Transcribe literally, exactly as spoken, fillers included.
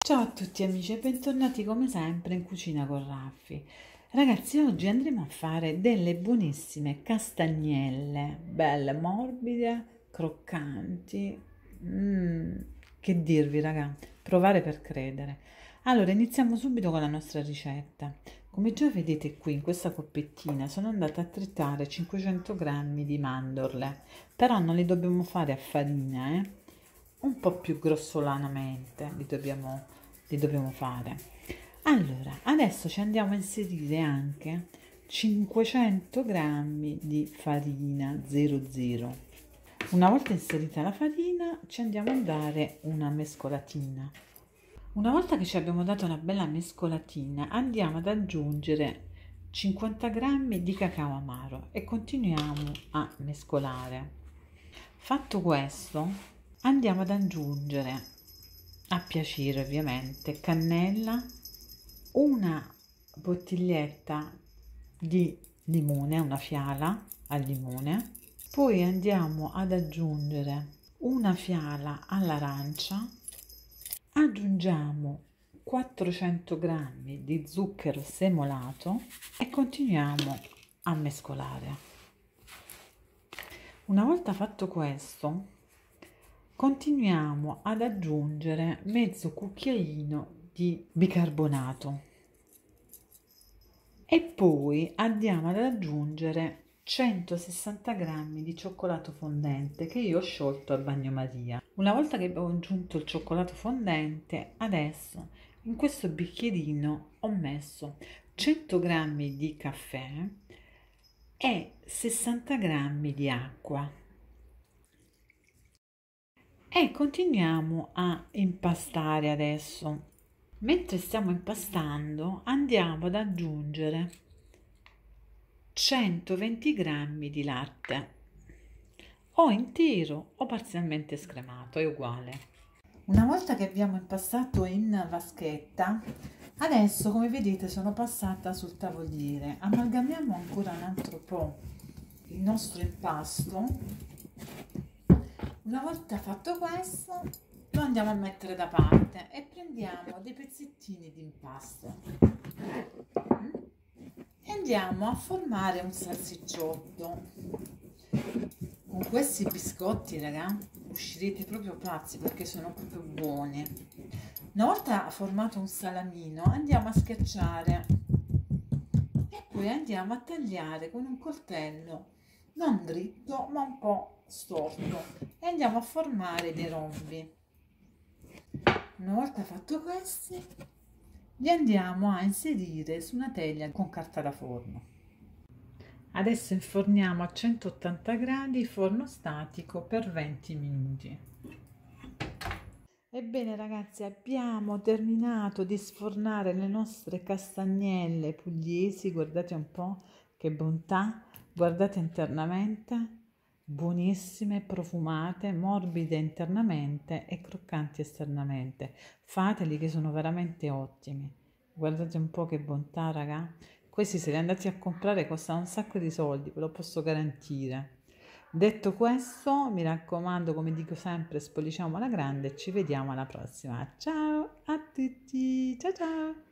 Ciao a tutti amici e bentornati come sempre in Cucina con Raffi. Ragazzi, oggi andremo a fare delle buonissime castagnelle, belle, morbide, croccanti. Mm, che dirvi, raga, provare per credere. Allora, iniziamo subito con la nostra ricetta. Come già vedete qui in questa coppettina sono andata a tritare cinquecento grammi di mandorle, però non li dobbiamo fare a farina, eh? Un po' più grossolanamente li dobbiamo, li dobbiamo fare. Allora, adesso ci andiamo a inserire anche cinquecento grammi di farina zero zero. Una volta inserita la farina ci andiamo a dare una mescolatina. Una volta che ci abbiamo dato una bella mescolatina andiamo ad aggiungere cinquanta grammi di cacao amaro e continuiamo a mescolare. Fatto questo, andiamo ad aggiungere, a piacere ovviamente, cannella, una bottiglietta di limone, una fiala al limone, poi andiamo ad aggiungere una fiala all'arancia, aggiungiamo quattrocento grammi di zucchero semolato e continuiamo a mescolare. Una volta fatto questo, continuiamo ad aggiungere mezzo cucchiaino di bicarbonato e poi andiamo ad aggiungere centosessanta grammi di cioccolato fondente che io ho sciolto a bagnomaria. Una volta che abbiamo aggiunto il cioccolato fondente, adesso in questo bicchierino ho messo cento grammi di caffè e sessanta grammi di acqua. E continuiamo a impastare adesso. Mentre stiamo impastando andiamo ad aggiungere centoventi grammi di latte, o intero o parzialmente scremato, è uguale. Una volta che abbiamo impastato in vaschetta, adesso come vedete sono passata sul tavoliere. Amalgamiamo ancora un altro po' il nostro impasto. Una volta fatto questo, lo andiamo a mettere da parte e prendiamo dei pezzettini di impasto e andiamo a formare un salsicciotto. Con questi biscotti, raga, uscirete proprio pazzi perché sono proprio buoni. Una volta formato un salamino, andiamo a schiacciare e poi andiamo a tagliare con un coltello non dritto ma un po' storto e andiamo a formare dei rombi. Una volta fatto questi, li andiamo a inserire su una teglia con carta da forno. Adesso inforniamo a centottanta gradi forno statico per venti minuti. Ebbene ragazzi, abbiamo terminato di sfornare le nostre castagnelle pugliesi, guardate un po' che bontà, guardate internamente, buonissime, profumate, morbide internamente e croccanti esternamente. Fateli che sono veramente ottimi. Guardate un po' che bontà, raga. Questi se li andate a comprare costano un sacco di soldi, ve lo posso garantire. Detto questo, mi raccomando, come dico sempre, spolliciamo alla grande e ci vediamo alla prossima. Ciao a tutti, ciao ciao!